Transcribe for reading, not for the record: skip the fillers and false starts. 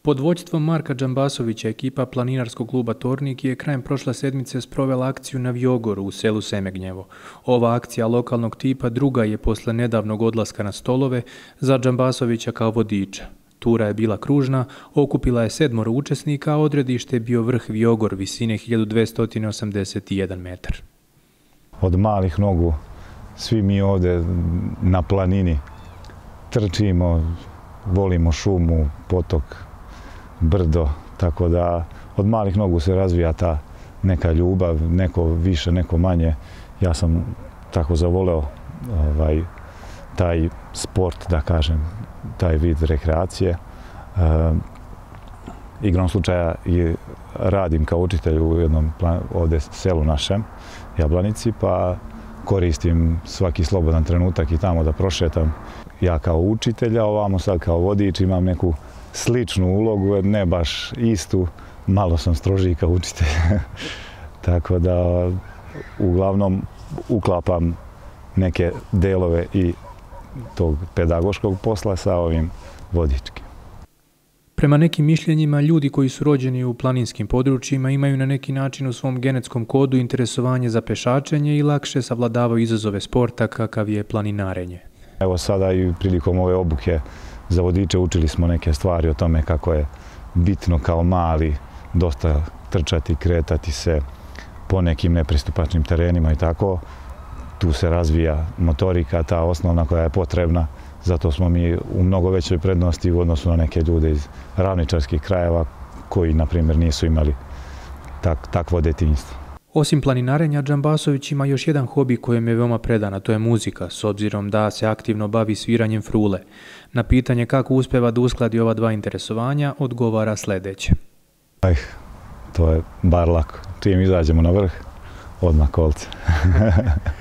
Pod vođstvom Marka Džambasovića ekipa planinarskog kluba Tornik je krajem prošle sedmice sprovela akciju na Vjogoru u selu Semegnjevo. Ova akcija lokalnog tipa druga je posle nedavnog odlaska na stolove za Džambasovića kao vodiča. Tura je bila kružna, okupila je 7 učesnika, a odredište je bio vrh Vjogor visine 1281 metar. Od malih nogu svi mi ovdje na planini trčimo, volimo šumu, potok, brdo, tako da od malih nogu se razvija ta neka ljubav, neko više, neko manje. Ja sam tako zavoleo taj sport, da kažem, taj vid rekreacije. Igrom slučaja i radim kao učitelj u jednom ovdje selu našem, Jablanici, pa koristim svaki slobodan trenutak i tamo da prošetam. Ja kao učitelj, a ovamo sad kao vodič imam neku sličnu ulogu, ne baš istu, malo sam strožiji kao učitelj. Tako da uglavnom uklapam neke delove i tog pedagoškog posla sa ovim vodičkim. Prema nekim mišljenjima, ljudi koji su rođeni u planinskim područjima imaju na neki način u svom genetskom kodu interesovanje za pešačenje i lakše savladavaju izazove sporta kakav je planinarenje. Evo sada i prilikom ove obuke za vodiče učili smo neke stvari o tome kako je bitno kao mali dosta trčati, kretati se po nekim nepristupačnim terenima i tako. Tu se razvija motorika, ta osnovna koja je potrebna. Zato smo mi u mnogo većoj prednosti u odnosu na neke ljude iz ravničarskih krajeva koji, na primjer, nisu imali takvo detinjstvo. Osim planinarenja, Džambasović ima još jedan hobi kojem je veoma predan, a to je muzika, s obzirom da se aktivno bavi sviranjem frule. Na pitanje kako uspeva da uskladi ova dva interesovanja, odgovara sljedeće. To je bar lako. Čim izađemo na vrh, odmah kolce.